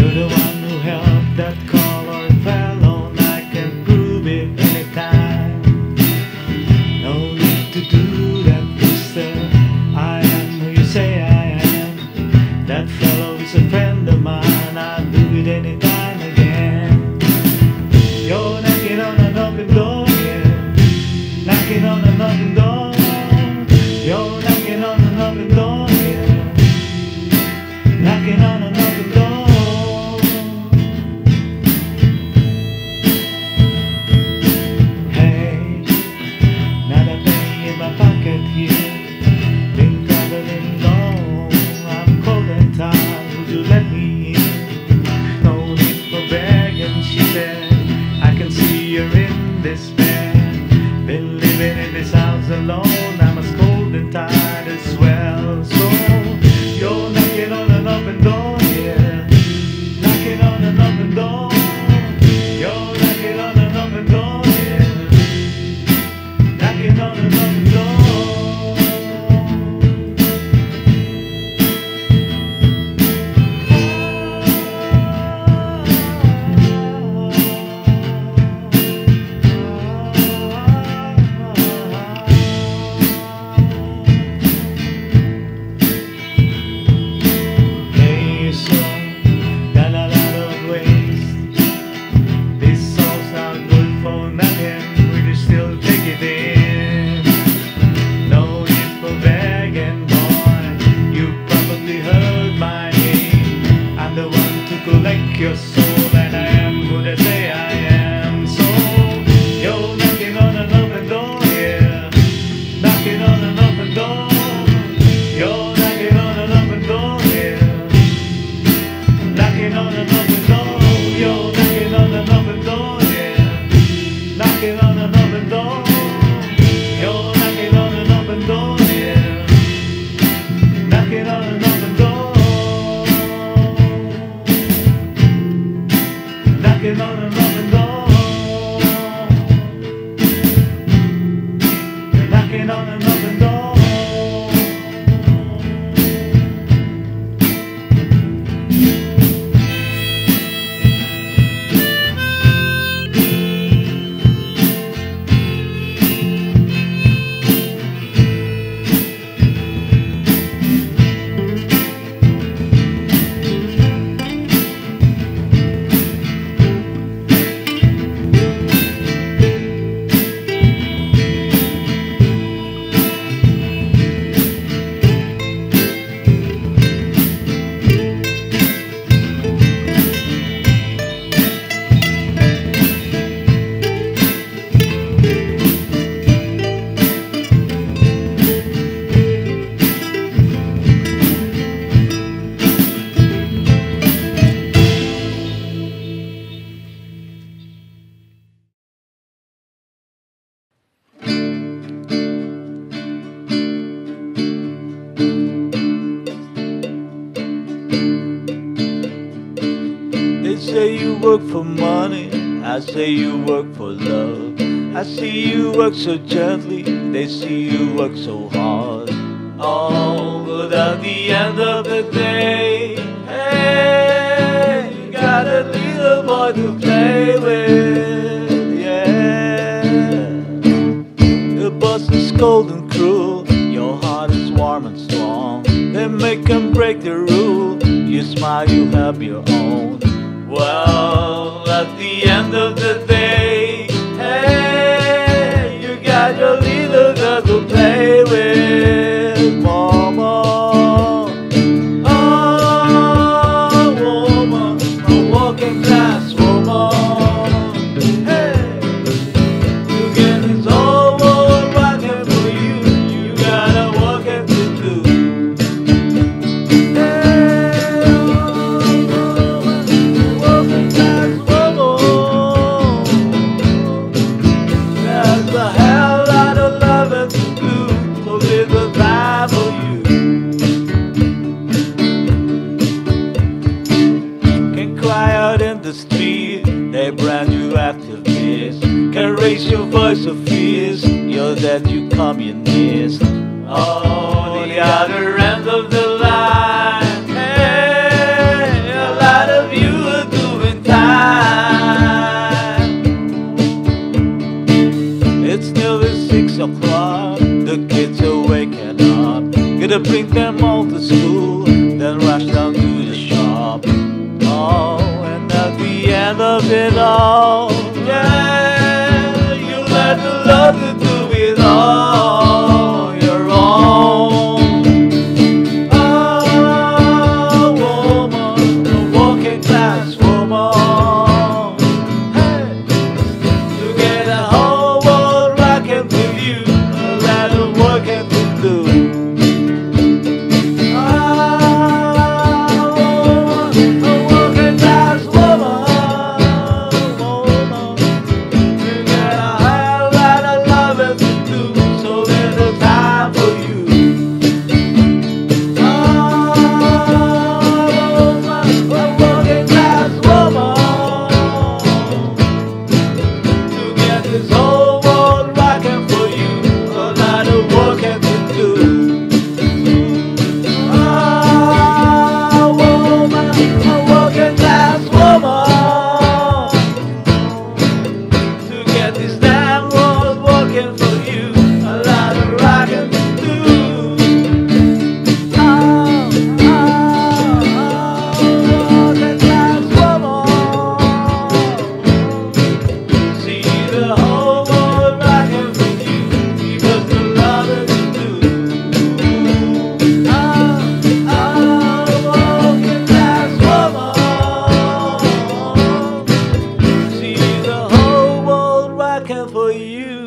You're the one who helped that color fell on. I can prove it anytime. No need to do that, mister. I am who you say I am. That fellow is a friend of mine. I'll do it anytime again. You're knocking on an open door, yeah. Knocking on an open door. You're knocking on an open door, yeah. Knocking on an open door. Hey, not a penny in my pocket here. Been traveling long, I'm cold and tired. Would you let me in? No need for begging, she said. I can see you're in despair. Been living in this house alone. I'm as cold and tired as well. So you're knocking on an open door, yeah. Knocking on an open door. You're knocking on an open door, yeah. Knocking on an open door. Hey, son, got a lot of waste. This song's not good for nothing. We can still take it in. No need for begging, boy. You probably heard my name. I'm the one to collect your soul, and I am who they say I am. So you're knocking on an open door, yeah. Knocking on an open door. You're knocking on an open door, yeah. Knocking on an open door. You're knocking on an open door, yeah. Knocking on an open door. You're knocking on an open door, yeah. Knocking on an open door. Knocking on an open door. Knocking on an open door. They say you work for money, I say you work for love. I see you work so gently, they see you work so hard. Oh, but at the end of the day, hey, you got a little boy to play with, yeah. The boss is cold and cruel, your heart is warm and strong. They make and break the rule, you smile, you have your own. Well, at the end of the day, hey, you got your little girl to play with, mama. Oh, woman, a working class woman. Hey, you get this whole world rocking for you. You got a working to do. Raise your voice of fears, you're that you communist. Oh, the other end of the line, hey, a lot of you to the shop. Oh, and at the end of it all, yeah, you let the love to do it all your own. Oh, woman, a working class woman, hey, to get the whole world rocking with you, a lot of working to do. This whole world rocking for you, a lot of working to do. Oh, woman, a working class woman, to get this damn world working for you, a lot of rocking to do. Oh, working class woman, see the whole world rocking with you, because the love that you do. Working class woman, see the whole world rocking for you.